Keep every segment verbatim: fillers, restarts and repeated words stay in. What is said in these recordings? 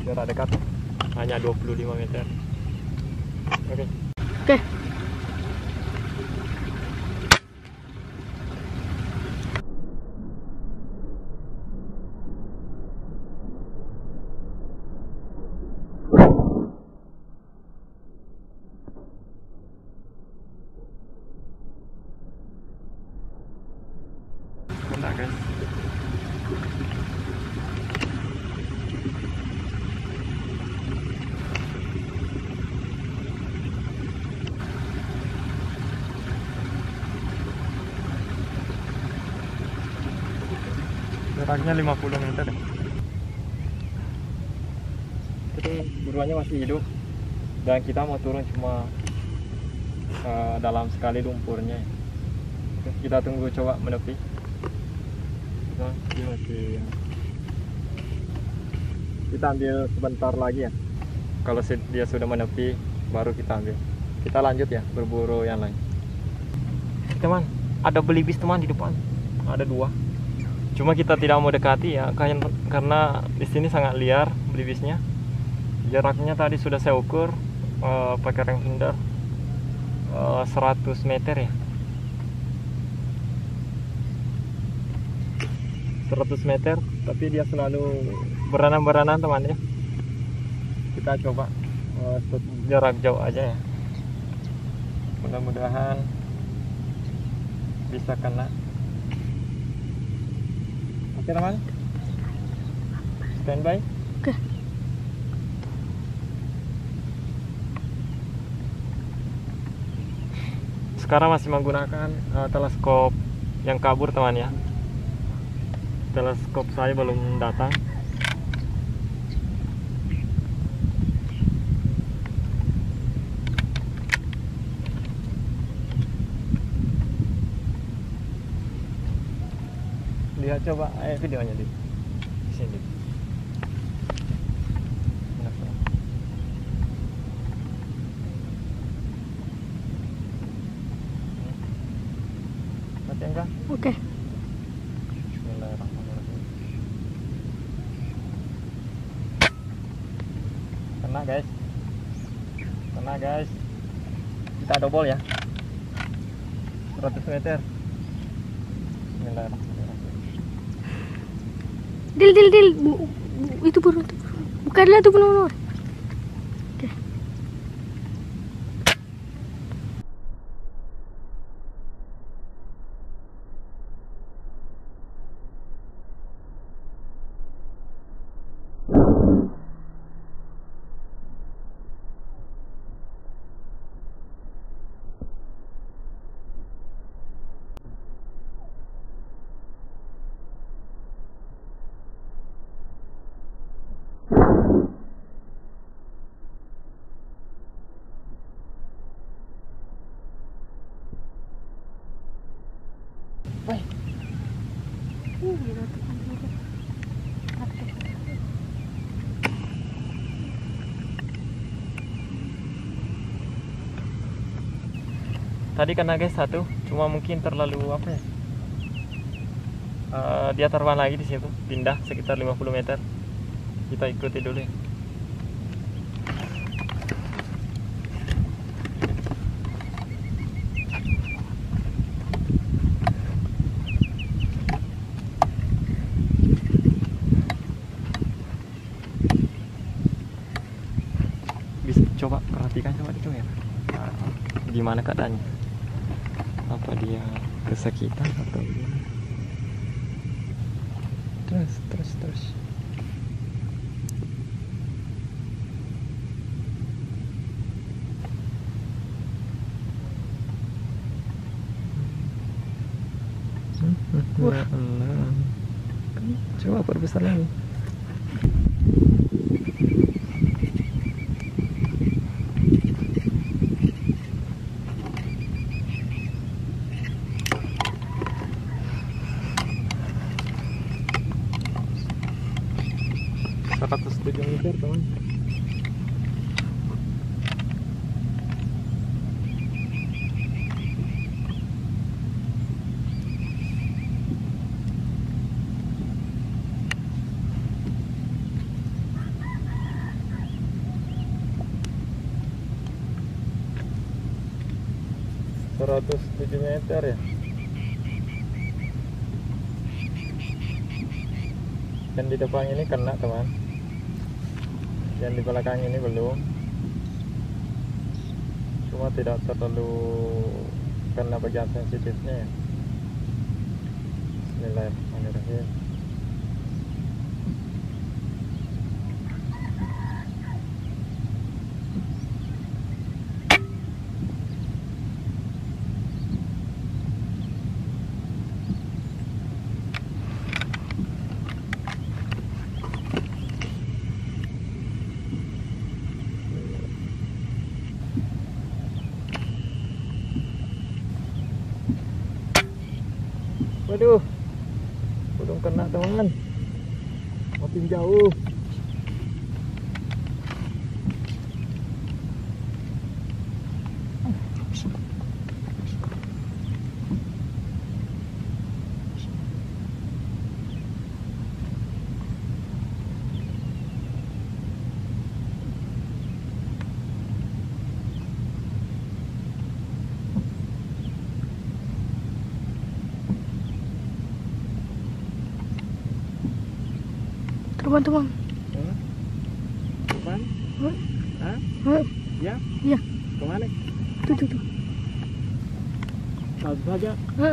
jarak dekat hanya dua puluh lima meter. Oke. Oke. Bentar guys. Jaraknya lima puluh meter. Jadi buruannya masih hidup dan kita mau turun cuma uh, dalam sekali lumpurnya. Kita tunggu coba menepi. Nah, dia masih... Kita ambil sebentar lagi ya. Kalau dia sudah menepi baru kita ambil. Kita lanjut ya berburu yang lain. Teman, ada belibis teman di depan. Ada dua. Cuma kita tidak mau dekati ya, karena di sini sangat liar belibisnya. Jaraknya tadi sudah saya ukur uh, pakai reng finder uh, seratus meter ya. seratus meter, tapi dia selalu berenang-berenang teman ya. Kita coba uh, jarak jauh aja ya. Mudah-mudahan bisa kena. Oke teman, standby. Oke. Sekarang masih menggunakan uh, teleskop yang kabur teman ya. Teleskop saya belum datang. Lihat coba eh, videonya di sini. Mati enggak? Oke. Bismillahirrahmanirrahim. Kena guys. Kena guys. Kita double ya. seratus meter. Bismillahirrahmanirrahim. Dil, dil, dil. Bu, bu, itu burung, itu burung. Bukanlah itu burung. Oke. Woi. Tadi kena guys satu, cuma mungkin terlalu apa ya? Uh, dia terbang lagi di situ, pindah sekitar lima puluh meter. Kita ikuti dulu ya. Bisa coba perhatikan coba itu ya. Nah, gimana keadaannya? Apa dia kesakitan atau gimana? Terus, terus, terus. Ya Allah. Coba perbesar lagi. seratus tujuh meter teman. seratus tujuh meter ya. Dan di depan ini kena teman, yang di belakang ini belum, cuma tidak terlalu kena bagian sensitifnya ya. Bismillahirrahmanirrahim. Waduh, belum kena teman, makin jauh. Teman-teman. Hmm? Depan? Hmm? Hah? Hmm? Ya? Iya. Kemana? Tuh, tuh, tuh. Langsung saja. Hmm.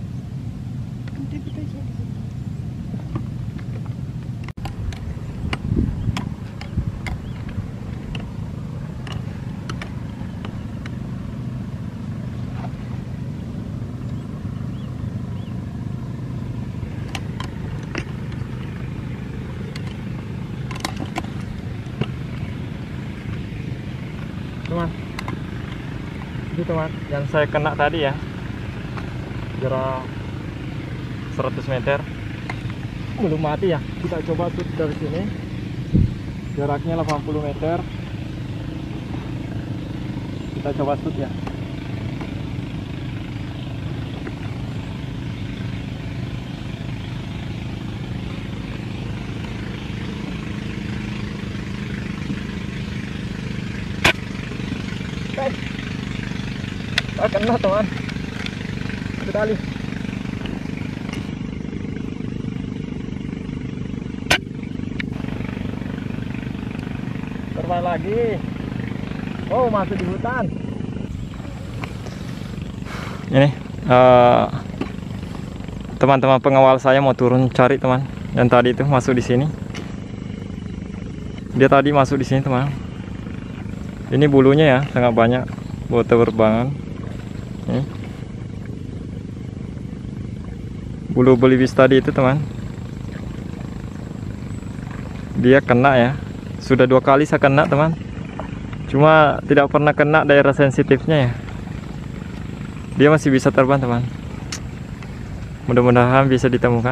Teman, itu teman yang saya kena tadi ya, jarak seratus meter, belum mati ya. Kita coba shoot dari sini, jaraknya delapan puluh meter. Kita coba shoot ya. Ah, kena teman, sekali. Terbang lagi. Oh, masuk di hutan. Ini teman-teman uh, pengawal saya mau turun cari teman. Yang tadi itu masuk di sini. Dia tadi masuk di sini teman. Ini bulunya ya sangat banyak buat terbangan. Nih. Bulu belibis tadi itu teman, dia kena ya. Sudah dua kali saya kena teman, cuma tidak pernah kena daerah sensitifnya ya. Dia masih bisa terbang teman. Mudah-mudahan bisa ditemukan.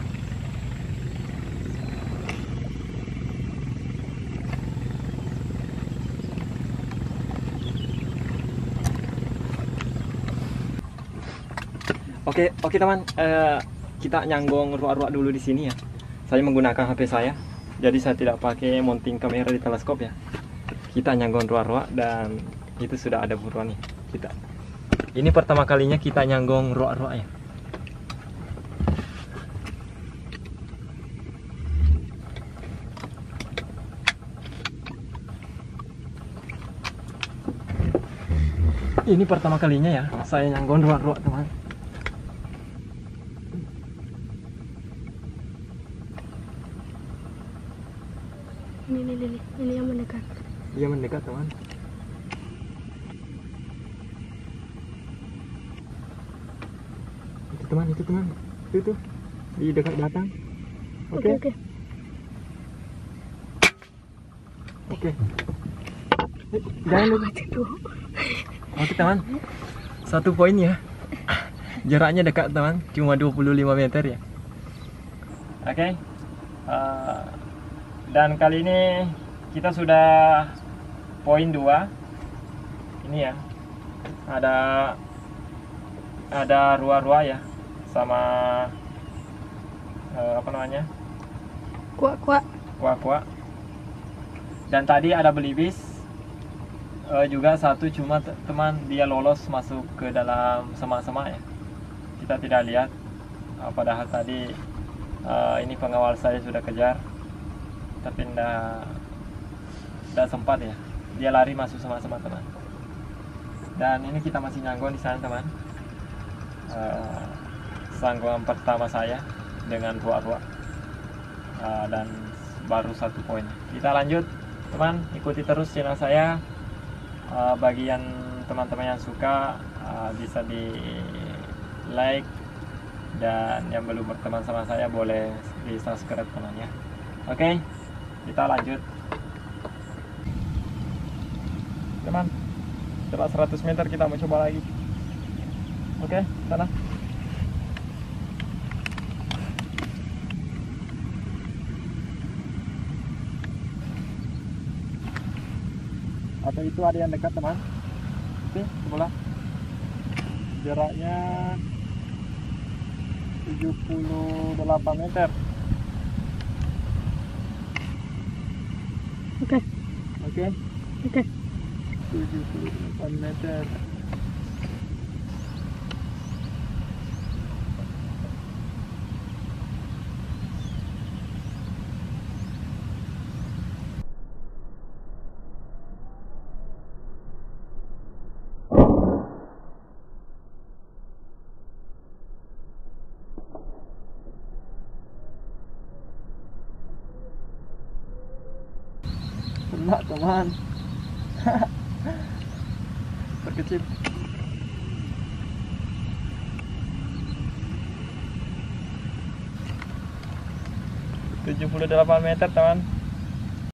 Oke, oke teman, uh, kita nyanggong ruak-ruak dulu di sini ya. Saya menggunakan H P saya, jadi saya tidak pakai mounting kamera di teleskop ya. Kita nyanggong ruak-ruak dan itu sudah ada buruan nih kita. Ini pertama kalinya kita nyanggong ruak-ruak ya. Ini pertama kalinya ya saya nyanggong ruak-ruak teman. Ini, ini, ini, ini yang mendekat. Dia mendekat teman. Itu teman, itu teman, itu tuh di dekat batang. Oke, Oke, oke. Jangan lupa. Oke teman, satu poin ya. Jaraknya dekat teman, cuma dua puluh lima meter ya. Oke. Uh, Dan kali ini kita sudah poin dua. Ini ya. Ada ada ruah-ruah ya sama eh, apa namanya? Kuak-kuak. Kuak-kuak. Dan tadi ada belibis. Eh, juga satu cuma te- teman dia lolos masuk ke dalam semak-semak ya. Kita tidak lihat. Eh, padahal tadi eh, ini pengawal saya sudah kejar, tapi tidak tidak sempat ya. Dia lari masuk semak-semak teman. Dan ini kita masih nyanggon di sana teman. Eh, sanggongan pertama saya dengan ruak-ruak. Eh, dan baru satu poin. Kita lanjut teman, ikuti terus channel saya. Uh, bagi yang teman-teman yang suka uh, bisa di like, dan yang belum berteman sama saya boleh di subscribe teman ya. Oke, kita lanjut teman. Setelah seratus meter kita mau coba lagi. Oke, sana. Atau itu ada yang dekat teman. Oke, sebelah. Jaraknya tujuh puluh delapan meter. Oke. Oke. Oke. tujuh puluh delapan meter. Kena teman. Terkecil. tujuh puluh delapan meter teman.